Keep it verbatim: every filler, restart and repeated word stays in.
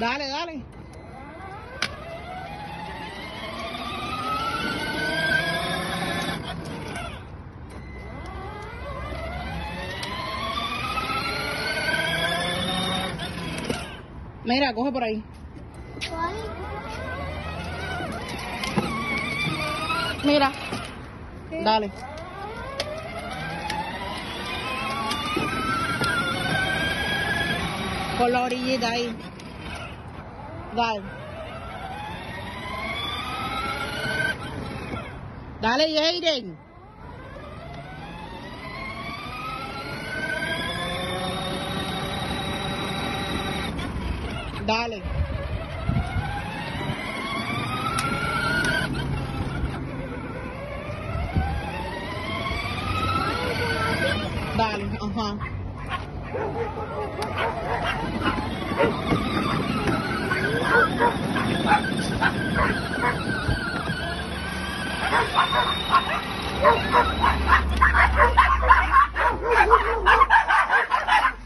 Dale, dale. Mira, coge por ahí. Mira. ¿Qué? Dale. Por la orillita ahí. Dale. Dale, Jaden. Dale. Dale, ajá.